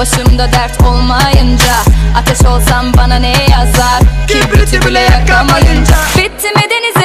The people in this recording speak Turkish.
Başımda dert olmayınca ateş olsam bana ne yazar? Kibriti bile yakamayınca. Bitti mi deniz